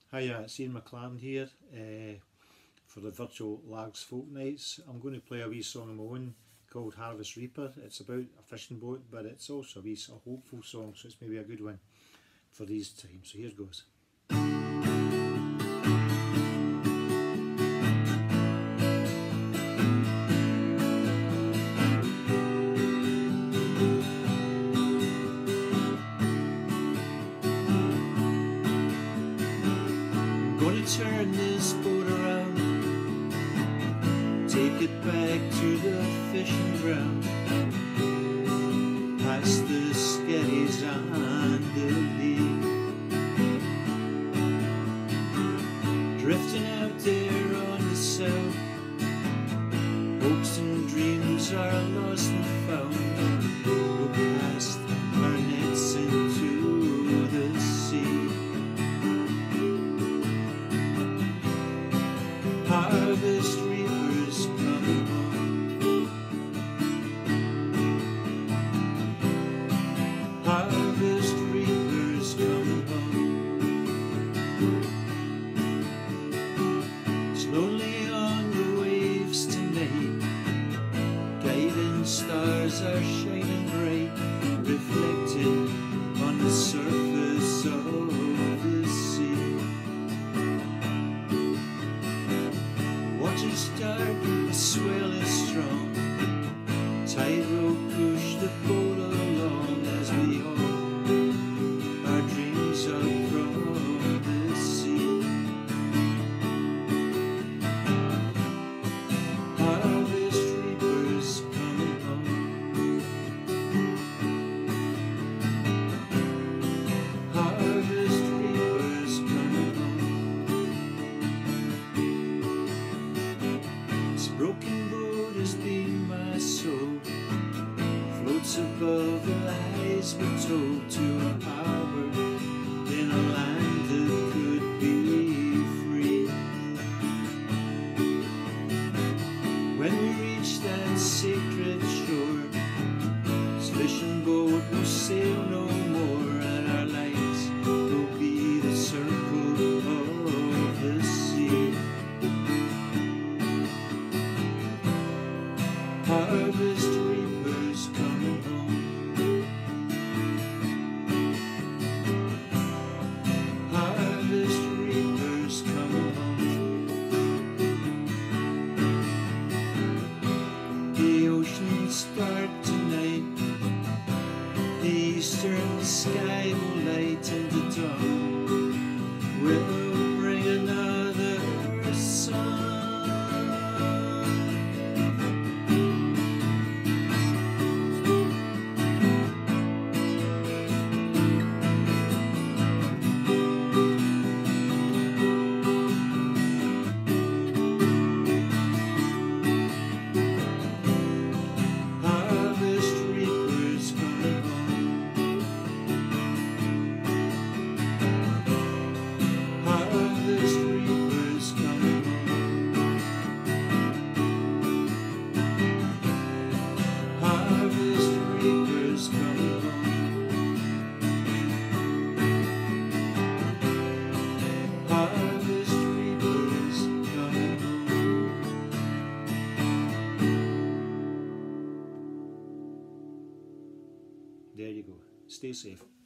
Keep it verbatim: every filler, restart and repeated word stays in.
Hiya, it's Ian McLaren here uh, for the virtual Largs Folk Nights. I'm going to play a wee song of my own called Harvest Reaper. It's about a fishing boat, but it's also a wee a hopeful song, so it's maybe a good one for these times. So here goes. Gonna turn this boat around, take it back to the fishing ground, past the skerries and the lee, drifting out there on the south. Hopes and dreams are lost and found. Go past our nets into the sea. Harvest reapers coming home. Harvest reapers coming home. It's lonely on the waves tonight. Guiding stars are shining bright, reflected on the surface of the sea. Water's dark, the swell is strong. Tide will push the boat along as we haul our dreams up from the sea. Harvest reapers coming home. Harvest reapers coming home. This broken boat has been my soul, floats above the lies we're told, to a harbor in a land that could be free. When we reach that sacred shore, this fishing boat will sail no more, and our lights will be the circle of the sea. Harvest reapers coming home. Harvest reapers coming home. The ocean's dark tonight, the eastern sky will light, and the dawn will bring another sun. There you go. Stay safe.